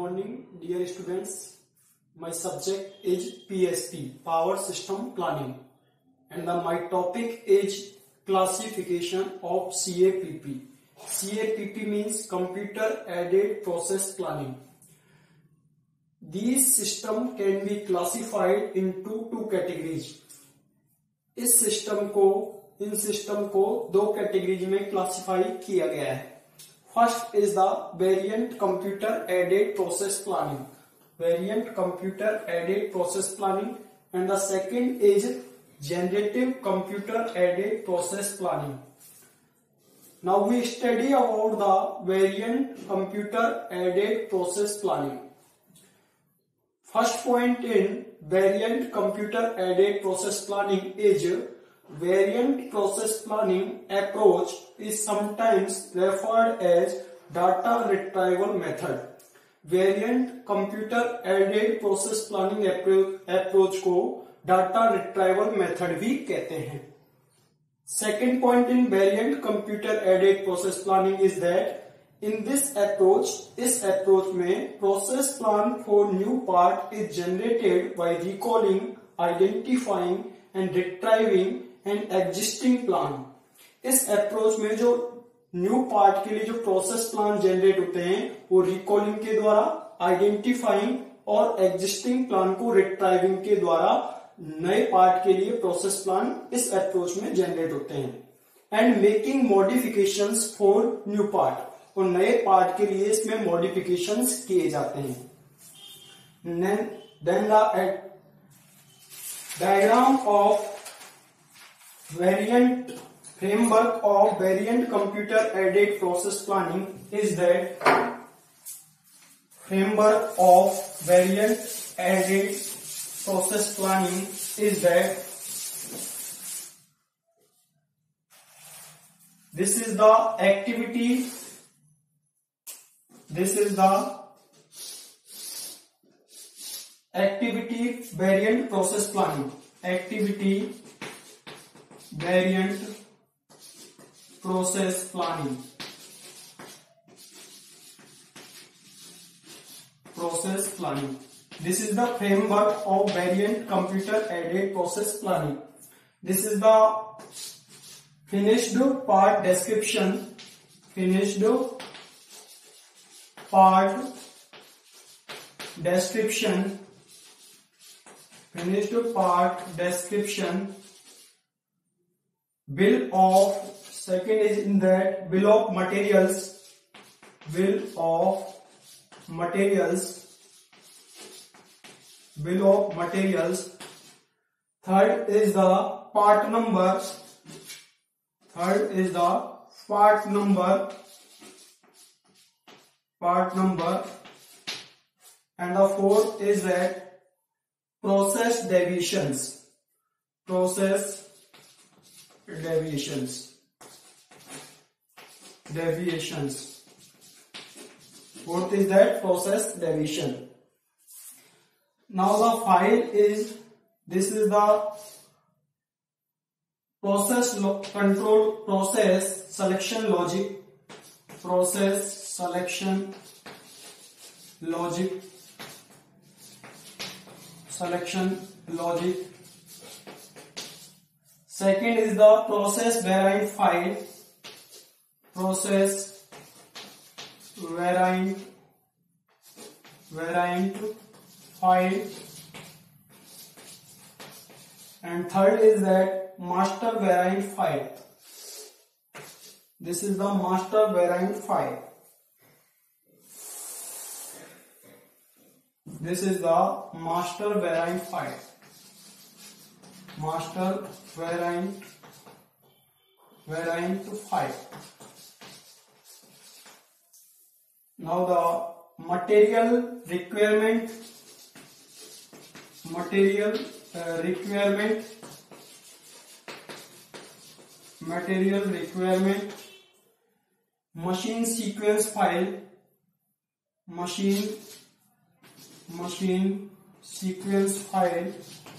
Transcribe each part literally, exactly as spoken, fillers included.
morning, dear students. My subject is P S P, Power System Planning, and the, my topic is classification of C A P P. C A P P means Computer Aided Process Planning. These system can be classified into two categories. इस system को इन system को दो categories में classify किया गया है. First is the variant computer aided process planning. Variant computer aided process planning and the second is generative computer aided process planning. Now we study about the variant computer aided process planning. First point in variant computer aided process planning is variant process planning approach is sometimes referred as data retrieval method. Variant computer aided process planning approach को data retrieval method भी कहते हैं. Second point in variant computer aided process planning is that in this approach, इस approach में process plan for new part is generated by recalling, identifying and retrieving an existing plan. इस approach में जो new part के लिए जो process plan generate होते हैं वो recalling के द्वारा, identifying और existing plan को retrieving के द्वारा नए part के लिए process plan इस approach में generate होते हैं. And making modifications for new part. और नए पार्ट के लिए इसमें मॉडिफिकेशंस किए जाते हैं. Then the diagram of variant framework of variant computer aided process planning is that framework of variant aided process planning is that this is the activity This is the activity variant process planning. Activity variant process planning. Process planning. This is the framework of variant computer aided process planning. This is the finished part description. Finished part description finished part description bill of second is in that bill of materials bill of materials bill of materials third is the part number third is the part number part number and the fourth is that process deviations process deviations deviations fourth is that process deviation. Now the file is this is the process control process selection logic process selection logic selection logic. Second is the process variant file process variant variant file and third is that master variant file. This is the master variant file. This is the master variant file. Master variant variant file. Now the material requirement material uh, requirement material requirement machine sequence file machine machine sequence file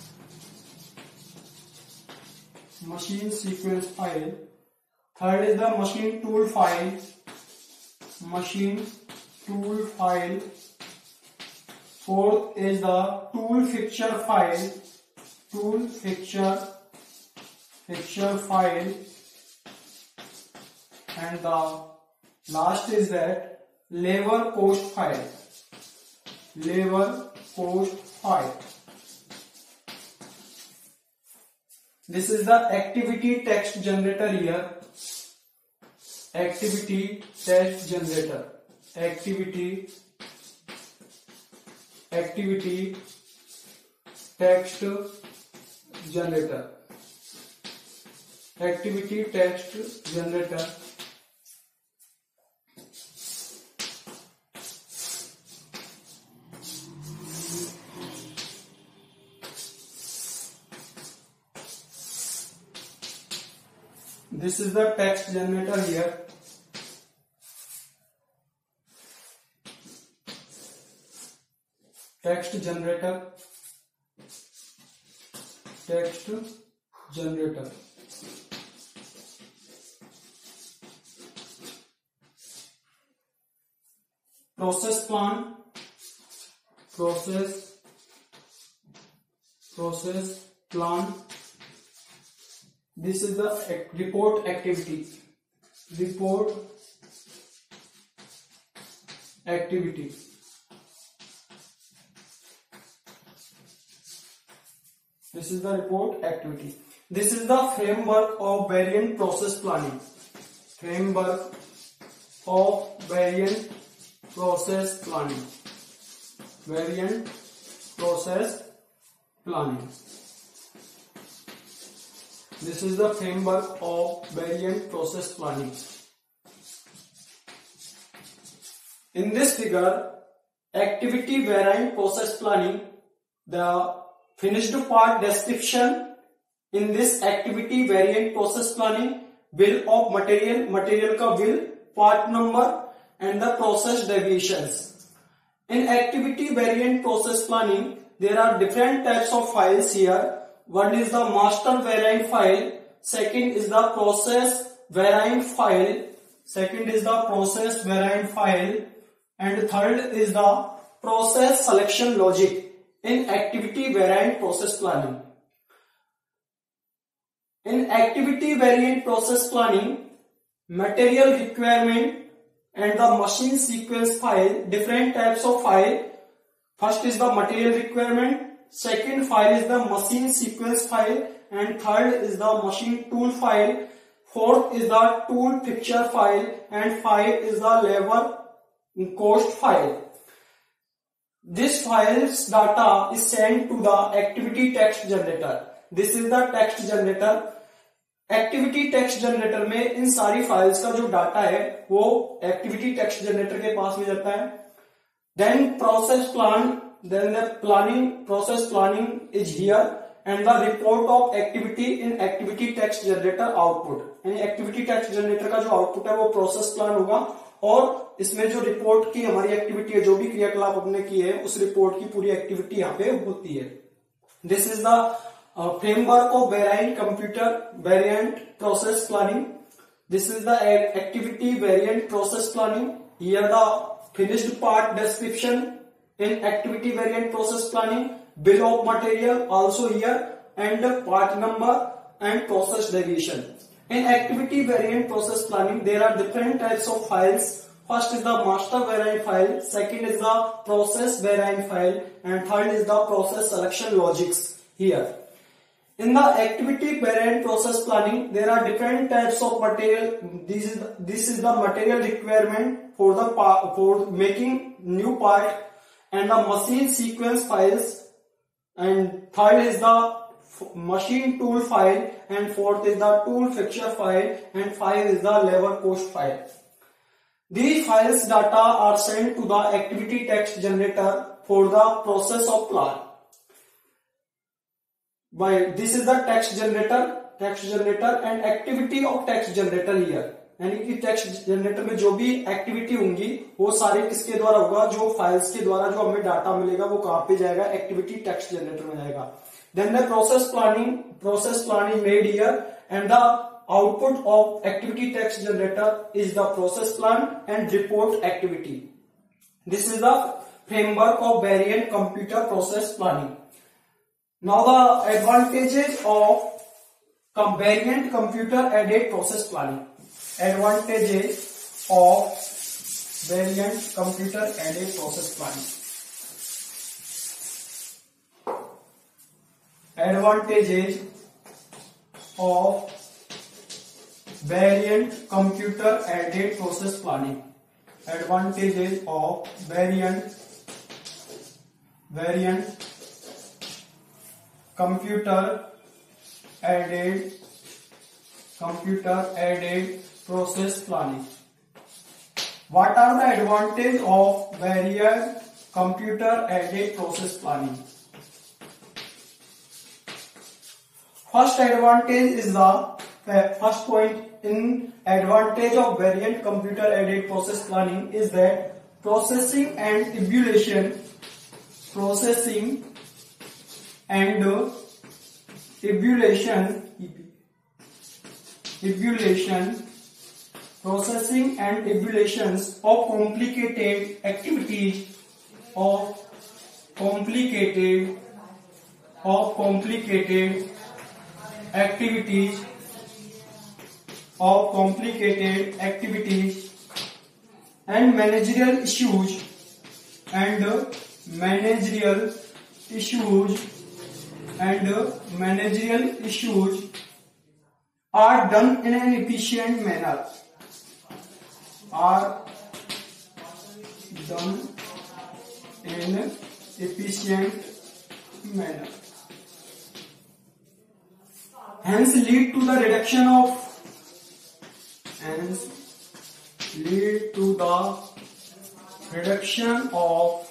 machine sequence file. Third is the machine tool file machine tool file fourth is the tool fixture file, tool fixture fixture file, and the last is that labor cost file, labor cost file. This is the activity text generator here, activity text generator, activity activity text generator, activity text generator. This is the text generator here. Text generator, text generator. Process plan, process, process plan. This is the report activity, report activity. This is the report activity. This is the framework of variant process planning, framework of variant process planning, variant process planning. This is the framework of variant process planning. In this figure, activity variant process planning, the finished part description in this activity variant process planning, bill of material, material ka bill, part number, and the process deviations. In activity variant process planning, there are different types of files here. One is the master variant file, second is the process variant file, second is the process variant file, and third is the process selection logic in activity variant process planning. In activity variant process planning, material requirement and the machine sequence file, different types of file. First is the material requirement, second file is the machine sequence file, and third is the machine tool file, fourth is the tool picture file, and five is the labor cost file. This file's data is sent to the activity text generator. This is the text generator. Activity text generator में इन सारी files का जो data है वो activity text generator के पास में जाता है. Then process plan, then the planning, process planning is here and the report of activity in activity text generator output. यानी एक्टिविटी टेक्स्ट जनरेटर का जो आउटपुट है वो प्रोसेस प्लान होगा और इसमें जो रिपोर्ट की हमारी एक्टिविटी है, जो भी क्रियाकलाप हमने की है, उस रिपोर्ट की पूरी एक्टिविटी यहाँ पे होती है. This is the Uh, framework of variant computer variant process planning. This is the activity variant process planning. Here the finished part description in activity variant process planning, bill of material also here, and part number and process deviation. In activity variant process planning, there are different types of files. First is the master variant file, second is the process variant file, and third is the process selection logics here. In the activity variant process planning, there are different types of material. This is the, this is the material requirement for the part, for making new part, and the machine sequence files, and third is the machine tool file, and fourth is the tool fixture file, and five is the labor cost file. These files data are sent to the activity text generator for the process of plan. By this is the text generator, text generator and activity of text generator here. यानी कि text generator में जो भी activity होंगी वो सारे किसके द्वारा होगा, जो फाइल्स के द्वारा जो हमें डाटा मिलेगा वो कहां पे जाएगा, एक्टिविटी टेक्स्ट जनरेटर में जाएगा. Then the process planning, process planning made here and the output of activity text generator is the process plan and report activity. This is the framework of variant computer process planning. Now the advantages of com- variant computer aided process planning. Advantages of variant computer aided process planning. Advantages of variant computer aided process planning. Advantages of variant variant computer aided computer aided process planning. What are the advantages of variant computer aided process planning? First advantage is the first point in advantage of variant computer aided process planning is that processing and evaluation processing and evaluation evaluation processing and evaluations of complicated activities of complicated of complicated activities of complicated activities and managerial issues and managerial issues and managerial issues are done in an efficient manner are done in efficient manner hence lead to the reduction of hence lead to the reduction of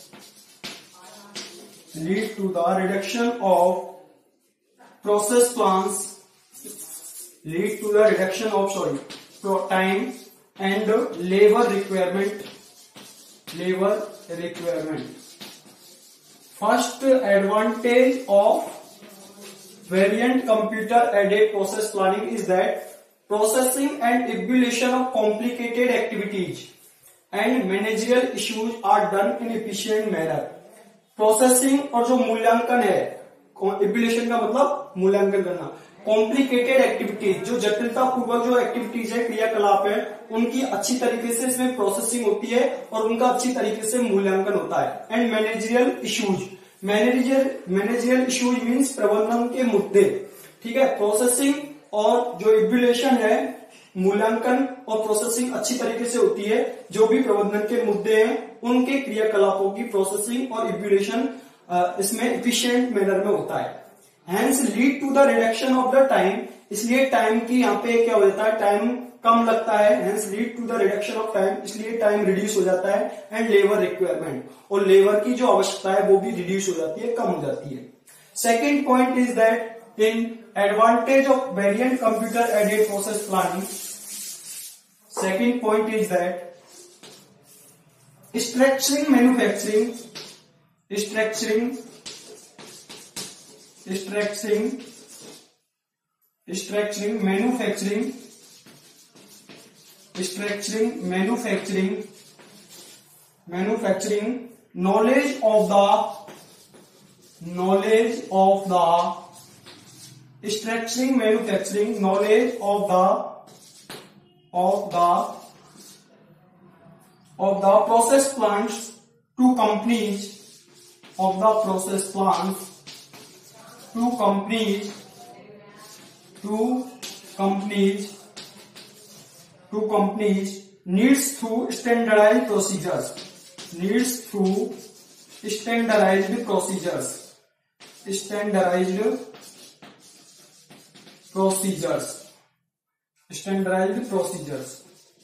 lead to the reduction of process plans lead to the reduction of sorry pro time and labor requirement labor requirement. First advantage of variant computer aided process planning is that processing and evaluation of complicated activities and managerial issues are done in efficient manner. Processing और जो मूल्यांकन है, evaluation का मतलब मूल्यांकन करना, complicated activities जो जटिलता पूर्वक जो एक्टिविटीज है क्रियाकलाप है उनकी अच्छी तरीके से इसमें प्रोसेसिंग होती है और उनका अच्छी तरीके से मूल्यांकन होता है. And managerial issues manager managerial issues means प्रबंधन के मुद्दे. ठीक है, प्रोसेसिंग और जो इवैल्यूएशन है मूल्यांकन और प्रोसेसिंग अच्छी तरीके से होती है. जो भी प्रबंधन के मुद्दे हैं उनके क्रियाकलापों की प्रोसेसिंग और इवैल्यूएशन इसमें एफिशिएंट मैनर में होता है. Hence lead to the reduction of the time. इसलिए टाइम की यहाँ पे क्या हो जाता है, टाइम कम लगता है. Hence lead to the reduction of time, इसलिए टाइम रिड्यूस हो जाता है. एंड लेबर रिक्वायरमेंट, और लेबर की जो आवश्यकता है वो भी रिड्यूस हो जाती है, कम हो जाती है. Second point is that in advantage of variant computer aided process planning. Second point is that structuring manufacturing structuring structuring structuring manufacturing structuring manufacturing manufacturing knowledge of the knowledge of the structuring manufacturing knowledge of the of the of the process plants to companies of the process plants to companies to companies to companies needs through standardized procedures needs through standardized procedures standardized procedures standardized procedures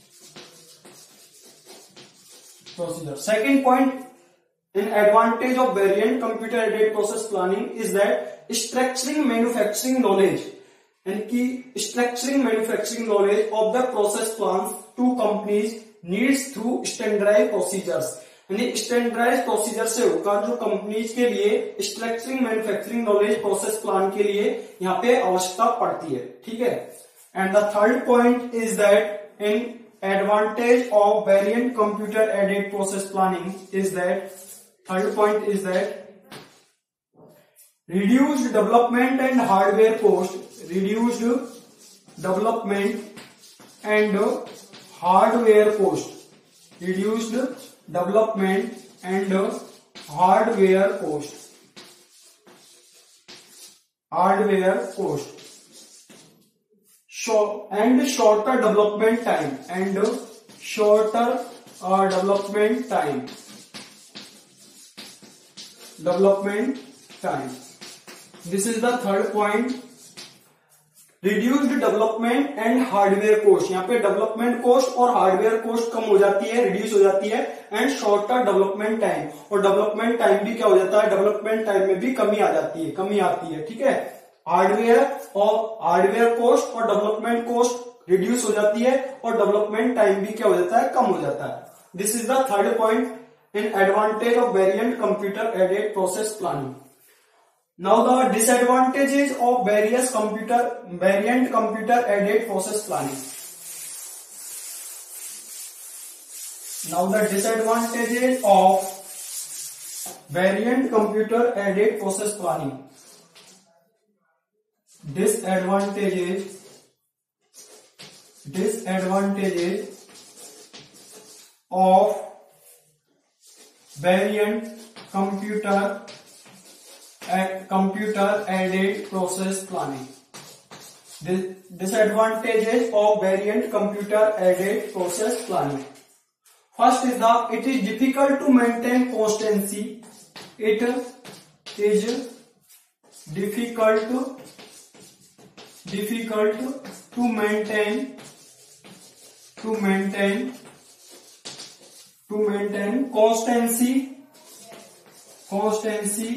procedure. Second point in advantage of variant computer aided process planning is that structuring manufacturing knowledge and key structuring manufacturing knowledge of the process plants to companies needs through standardized procedures. यानी standardize procedure से होकर जो companies के लिए structuring manufacturing knowledge process plan के लिए यहाँ पे आवश्यकता पड़ती है. ठीक है. And the third point is that in advantage of variant computer aided process planning is that, third point is that reduced development and hardware cost, reduced development and hardware cost, reduced development and hardware cost, hardware cost, short and shorter development time and shorter uh, development time, development time. This is the third point. Reduced development and hardware cost, यहाँ पे development cost और hardware cost कम हो जाती है, reduce हो जाती है, एंड शॉर्टर डेवलपमेंट टाइम, और डेवलपमेंट टाइम भी क्या हो जाता है, डेवलपमेंट टाइम में भी कमी आ जाती है, कमी आती है, ठीक है। हार्डवेयर और हार्डवेयर कॉस्ट और डेवलपमेंट कॉस्ट रिड्यूस हो जाती है और डेवलपमेंट टाइम भी क्या हो जाता है, कम हो जाता है। This is the third point in advantage of variant computer aided process planning. Now the disadvantages of various computer variant computer aided process planning. Now the disadvantages of variant computer aided process planning. Disadvantages disadvantages of variant computer computer aided process planning. Disadvantages of variant computer aided process planning. First is that it is difficult to maintain constancy. It is difficult to difficult to maintain to maintain to maintain constancy constancy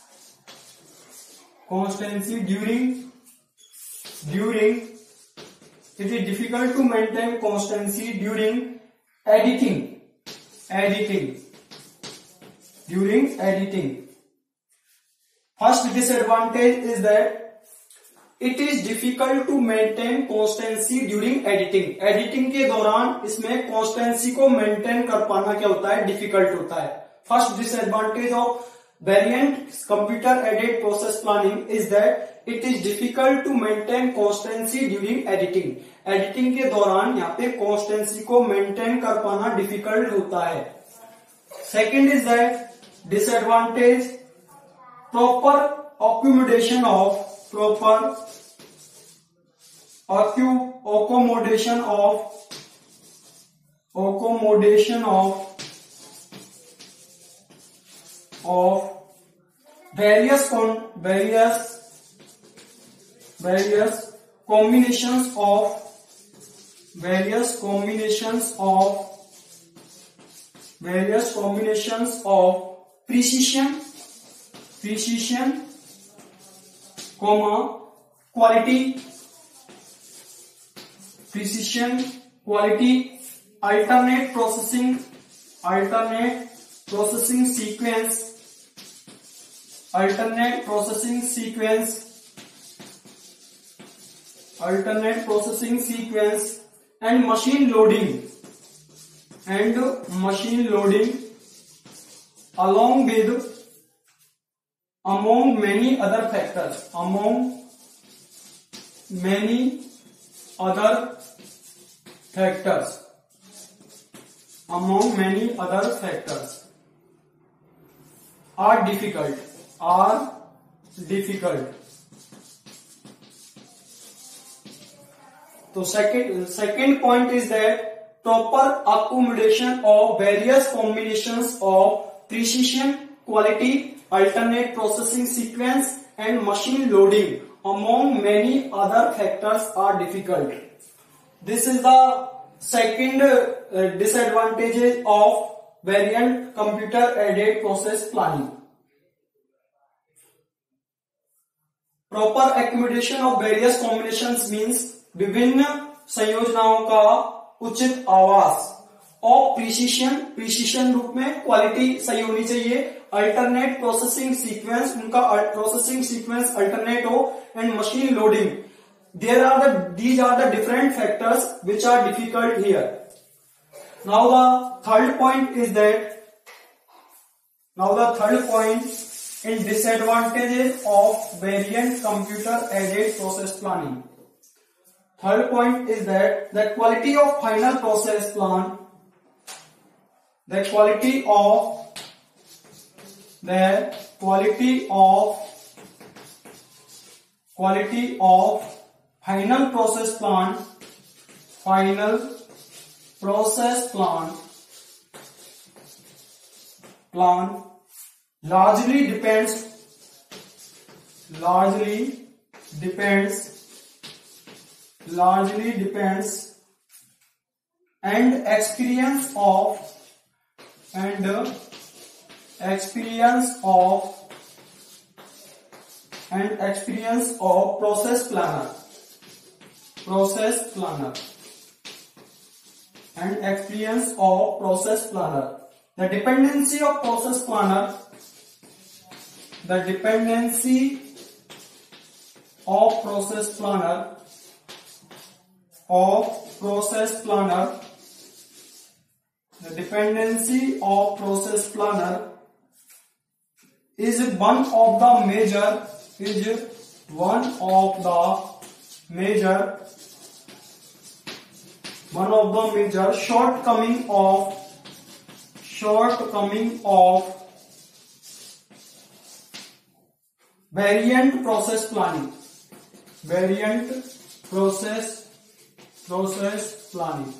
constancy during during it is difficult to maintain constancy during editing editing during editing. First disadvantage is that it is difficult to maintain constancy during editing. editing के दौरान इसमें constancy को maintain कर पाना क्या होता है, difficult होता है। First disadvantage of variant computer aided process planning is that it is difficult to maintain constancy during editing. editing के दौरान यहाँ पे constancy को maintain कर पाना difficult होता है। Second is that disadvantage proper accommodation of proper accommodation of accommodation of of various con various various combinations of various combinations of various combinations of precision precision comma quality precision quality alternate processing alternate processing sequence alternate processing sequence alternate processing sequence and machine loading and machine loading along with among many other factors among many other factors among many other factors are difficult are difficult तो second second point is that proper accommodation of various combinations of precision quality alternate processing sequence and machine loading among many other factors are difficult. This is the second uh, disadvantages of variant computer aided process planning. Proper accommodation of various combinations means विभिन्न संयोजनाओं का उचित आवास और precision precision रूप में quality सही होनी चाहिए अल्टरनेट प्रोसेसिंग सीक्वेंस उनका प्रोसेसिंग सीक्वेंस अल्टरनेट हो and machine loading there are the these are the different factors which are difficult here Now the third point is that, now the third point in disadvantages of variant computer aided process planning. Third point is that the quality of final process plan, the quality of, the quality of, quality of final process plan, final process plan, plan largely depends, largely depends, largely depends and experience of, and uh, experience of, and experience of process planner, process planner, and experience of process planner. The dependency of process planner, the dependency of process planner, of process planner, the dependency of process planner is one of the major, is one of the major, one of the major shortcoming of, shortcoming of variant process planning, variant process, process planning.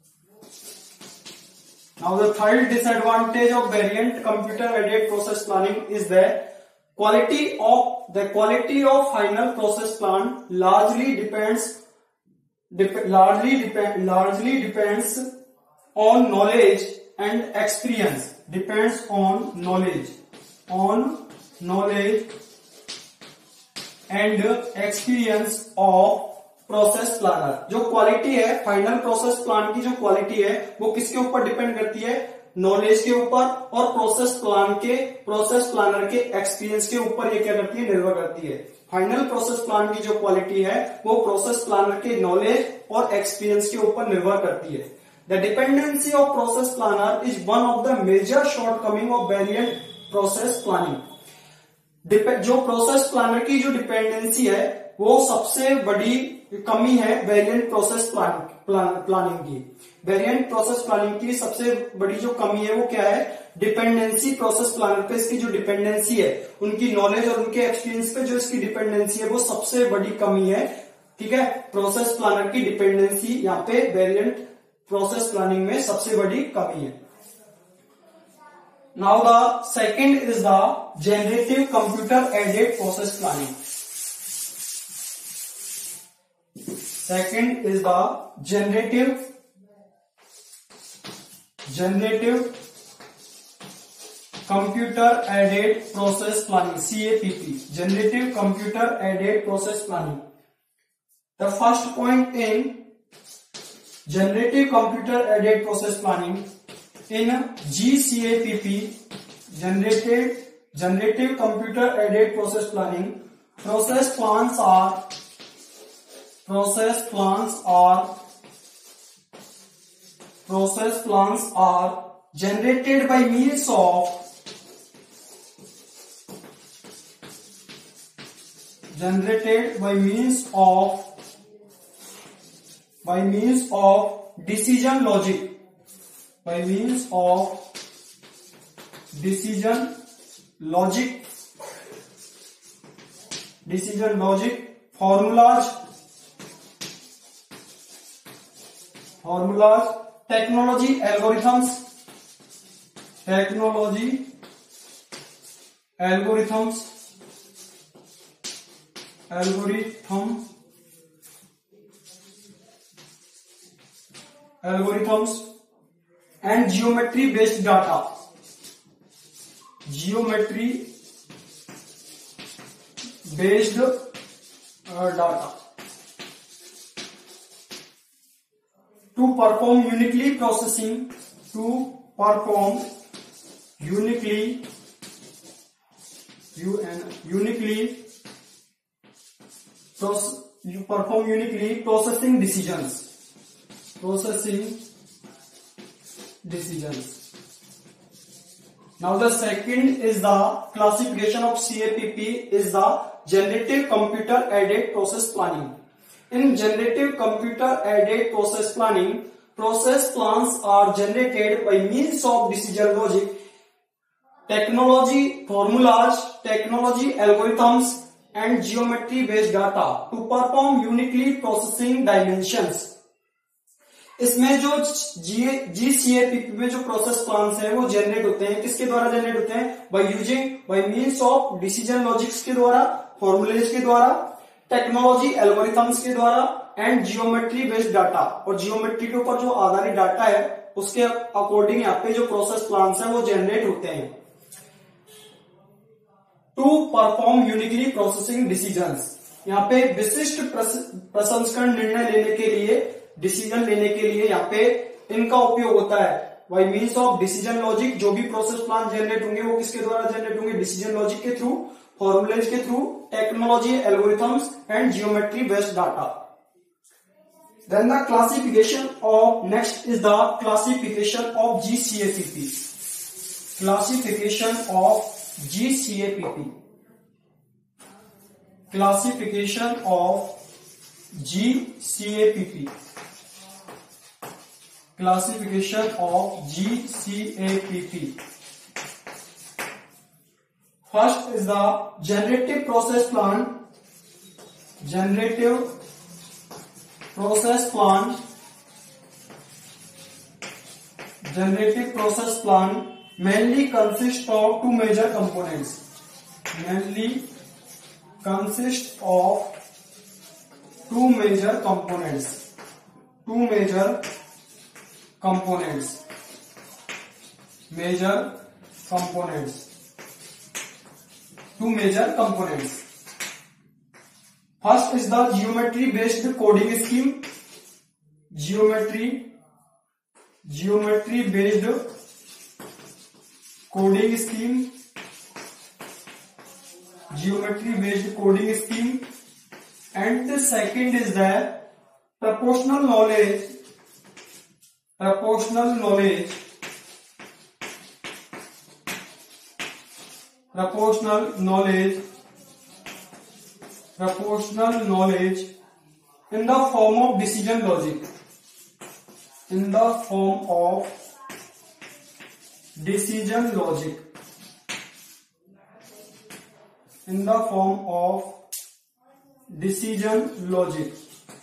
Now the third disadvantage of variant computer aided process planning is the quality of, the quality of final process plan largely depends, dep, largely depend, largely depends on knowledge and experience, depends on knowledge, on knowledge and experience of process planner. जो quality है final process plan की, जो quality है वो किसके ऊपर depend करती है? नॉलेज के ऊपर, और प्रोसेस प्लान के, प्रोसेस प्लानर के एक्सपीरियंस के ऊपर ये क्या करती है? निर्भर करती है. फाइनल प्रोसेस प्लान की जो क्वालिटी है वो प्रोसेस प्लानर के नॉलेज और एक्सपीरियंस के ऊपर निर्भर करती है. The dependency of process planner is one of the major shortcoming of variant process planning. जो प्रोसेस प्लानर की जो डिपेंडेंसी है वो सबसे बड़ी कमी है variant process plan, plan, planning की. वेरिएंट प्रोसेस प्लानिंग की सबसे बड़ी जो कमी है वो क्या है? डिपेंडेंसी प्रोसेस प्लानर पे इसकी जो डिपेंडेंसी है, उनकी नॉलेज और उनके एक्सपीरियंस पे जो इसकी डिपेंडेंसी है वो सबसे बड़ी कमी है. ठीक है, प्रोसेस प्लानर की डिपेंडेंसी यहाँ पे वेरिएंट प्रोसेस प्लानिंग में सबसे बड़ी कमी है. Now the second is the generative computer aided process planning. Second is the generative, generative computer aided process planning, C A P P, generative computer aided process planning. The first point in generative computer aided process planning in G C A P P, generative, generative computer aided process planning, process plans are Process plans are process plans are generated by means of generated by means of by means of decision logic, by means of decision logic, decision logic formulas, formulas, technology algorithms, technology algorithms, algorithm, algorithms and geometry based data, geometry based uh, data. To perform uniquely processing, to perform uniquely, you and uniquely, process, you perform uniquely processing decisions, processing decisions. Now the second is the classification of C A P P is the generative computer aided process planning. In generative computer aided process planning, process plans are generated by means of decision logic, technology formulas, technology algorithms and geometry based data to perform uniquely processing dimensions. इसमें जो जी C A P P में जो process plans है वो generate होते हैं, किसके द्वारा जनरेट होते हैं? By using by means of decision logics के द्वारा, फॉर्मूलेज के द्वारा, टेक्नोलॉजी एल्गोरिथम्स के द्वारा एंड जियोमेट्री बेस्ड डाटा। और जियोमेट्री के ऊपर जो आधारित डाटा है उसके अकॉर्डिंग यहाँ पे जो प्रोसेस प्लान्स है वो जनरेट होते हैं to perform uniquely processing decisions. यहाँ पे विशिष्ट प्रसंस्करण निर्णय लेने के लिए, डिसीजन लेने के लिए यहाँ पे इनका उपयोग होता है by means of decision logic. जो भी प्रोसेस प्लान जनरेट होंगे वो किसके द्वारा जनरेट होंगे? डिसीजन लॉजिक के थ्रू, फॉर्मूलेज के through, technology algorithms and geometry based data. Then the classification of next is the classification of G C A P P. Classification of G C A P P. Classification of G C A P P. Classification of G C A P P. First is the generative process plan. Generative process plan. Generative process plan mainly consists of two major components. Mainly consists of two major components. Two major components. Major components. Two major components. First is the geometry based coding scheme. Geometry. Geometry based coding scheme. Geometry based coding scheme. And the second is the proportional knowledge. Proportional knowledge, proportional knowledge, proportional knowledge in the form of decision logic, in the form of decision logic, in the form of decision logic.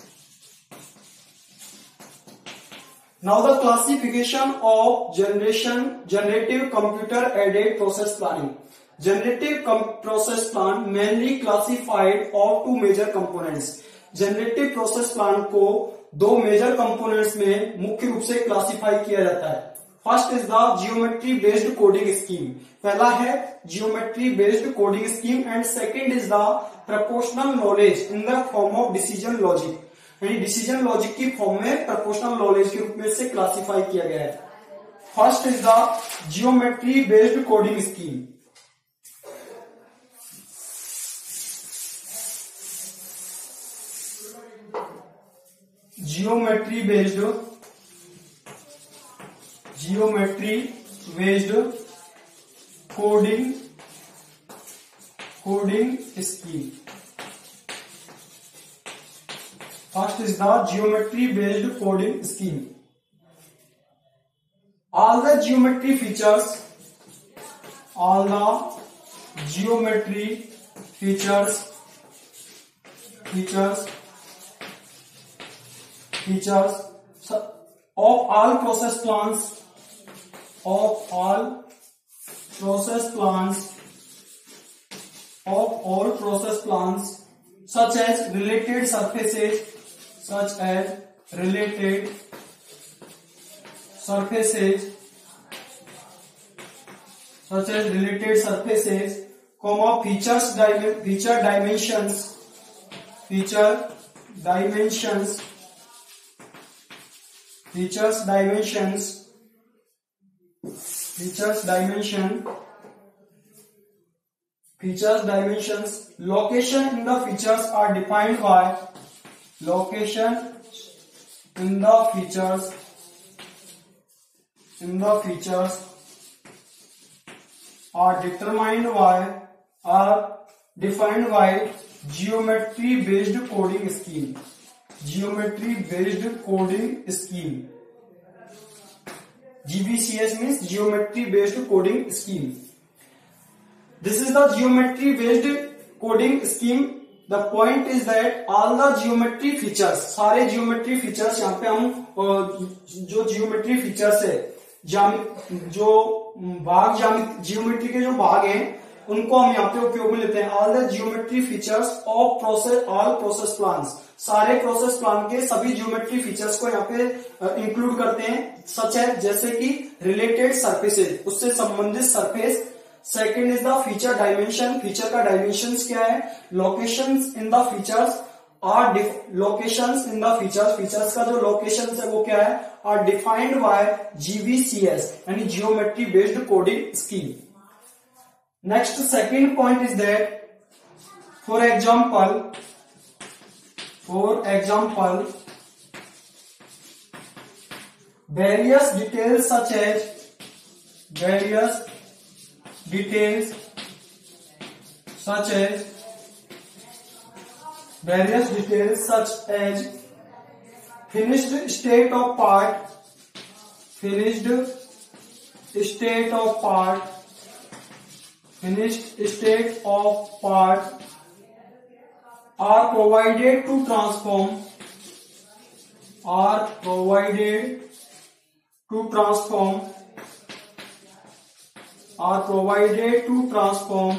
Now the classification of generation generative computer aided process planning. Generative process plan mainly classified of two major components. Generative process plan को दो major components में मुख्य रूप से classify किया जाता है। First is the geometry based coding scheme. पहला है geometry based coding scheme and second is the proportional knowledge in the form of decision logic. यानी डिसीजन लॉजिक की फॉर्म में प्रोपोर्शनल नॉलेज के रूप में से क्लासिफाई किया गया है। First is the geometry based coding scheme. Geometry based geometry based coding coding scheme. First is the geometry based coding scheme. All the geometry features, all the geometry features, features, features of all process plans, of all process plans, of all process plans, such as related surfaces. Such as related surfaces, such as related surfaces, comma features, feature dimensions, feature dimensions, features dimensions, features dimension, features dimensions. Location in the features are defined by location in the features in the features are determined by are defined by geometry based coding scheme. Geometry based coding scheme. G B C S means geometry based coding scheme. This is the geometry based coding scheme. The point is that all the geometry features, सारे geometry features यहाँ पे हम जो geometry features है, जो भाग geometry के जो भाग हैं उनको हम यहाँ पे उपयोग में लेते हैं. All the geometry features of process, all process plans, सारे प्रोसेस प्लान के सभी जियोमेट्री फीचर्स को यहाँ पे इंक्लूड करते हैं. सच है जैसे कि रिलेटेड सरफेसेस, उससे संबंधित surface. Second is the feature dimension. Feature का डायमेंशंस क्या है? Locations in the features are locations in the features. Features का जो लोकेशंस है वो क्या है? आर डिफाइंड बाय जीवीसीएस यानी geometry based coding scheme. Next second point is that for example For example, various details such as various details such as various details such as finished state of part, finished state of part, finished state of part are provided to transform are provided to transform are provided to transform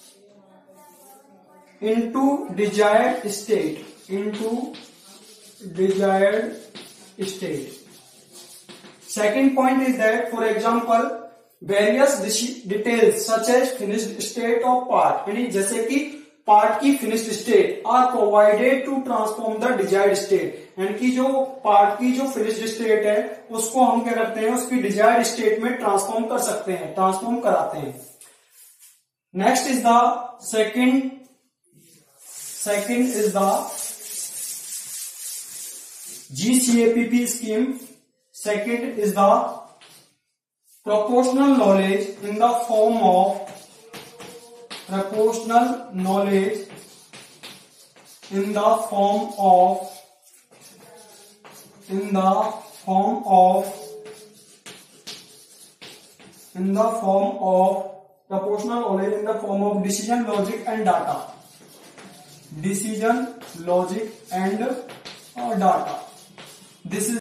into desired state into desired state. Second point is that for example various details such as finished state of part यानी जैसे कि part की finished state are provided to transform the desired state यानी कि जो part की जो finished state है उसको हम क्या करते हैं? उसकी डिजायर्ड स्टेट में ट्रांसफॉर्म कर सकते हैं, ट्रांसफॉर्म कराते हैं. Next is the second second is the GCAPP scheme. Second is the proportional knowledge in the form of proportional knowledge in the form of in the form of in the form of proportional knowledge in the form of decision logic and data. Decision logic and uh, data. This is